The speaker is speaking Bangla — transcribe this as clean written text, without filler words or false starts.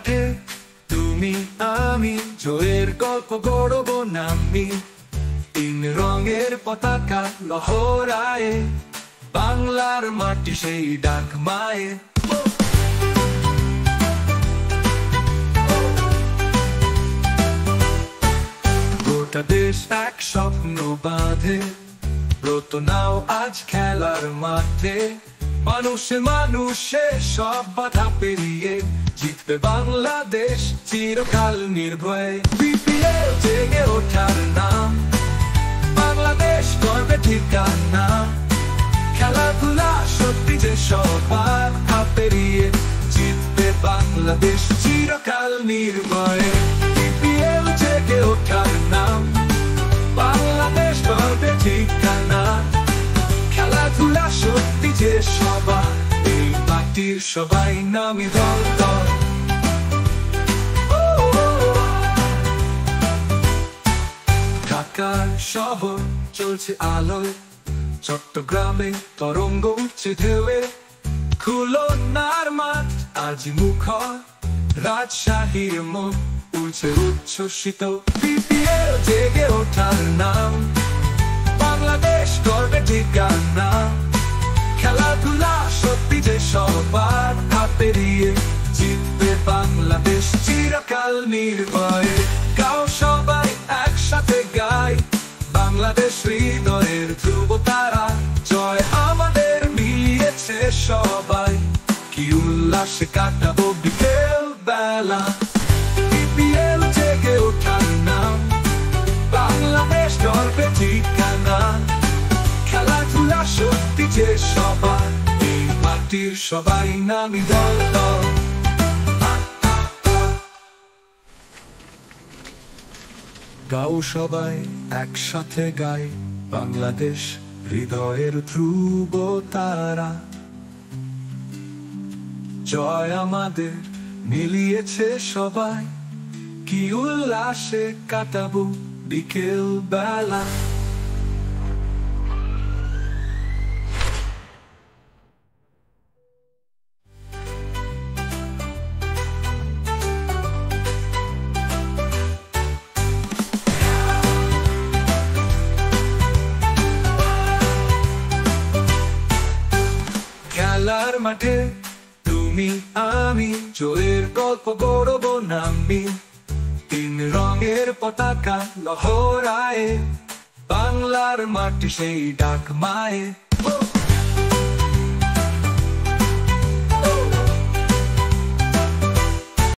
মাঠে তুমি আমি জয়ের গল্প গড়ব নামি। তিন রঙের পতাকা লহরায়, বাংলার মাটি সেই ডাক মায়ে। গোটা দেশ এক স্বপ্ন বাঁধে, ব্রত নাও আজ খেলার মাঠে। মানুষে মানুষে সব বাধা পেরিয়ে জিতবে বাংলাদেশ চিরকাল নির্ভয়ে। বিপিএল জেগে ওঠার নাম, বাংলাদেশ গর্বে ঠিকানা। খেলাধুলা সত্যি যে সবার হাত পেরিয়ে জিতবে বাংলাদেশ চিরকাল নির্ভয়ে। বিপিএল জেগে ওঠার নাম, বাংলাদেশ গর্বে ঠিকানা। খেলাধুলা সত্যি যে সবার, এই মাটির সবাই নামি দল দল। ঢাকার শহর চলছে আলোয়, চট্টগ্রামে তরঙ্গ উঠছে ঢেউয়ে। খুলনার মাঠ আজ মুখর, রাজশাহীর মুখ উঠছে উচ্ছ্বসিত। বিপিএল জেগে ওঠার নাম, বাংলাদেশ গর্বে ঠিকানা। খেলাধুলা সত্যি যে সবার হাত পেরিয়ে জিতবে বাংলাদেশ চিরকাল নির্ভয়ে। গাও সবাই একসাথে গাই, বাংলাদেশ হৃদয়ের ধ্রুব তারা। জয় আমাদের মিলিয়েছে সবাই, কি উল্লাসে কাটাবো বিকেল বেলা। বিপিএল জেগে ওঠার নাম, বাংলাদেশ গর্বে ঠিকানা। খেলাধুলা সত্যি যে সবার, এই মাটির সবাই নামি দল দল। গাও সবাই একসাথে গাই, বাংলাদেশ হৃদয়ের ধ্রুব তারা। জয় আমাদের মিলিয়েছে সবাই, কি উল্লাসে কাটাবো বিকেল বেলা। খেলার মাঠে তুমি আমি জয়ের গল্প গড়ব নামি। তিন রঙের পতাকা লহরায়, বাংলার মাটি সেই ডাক মায়ে।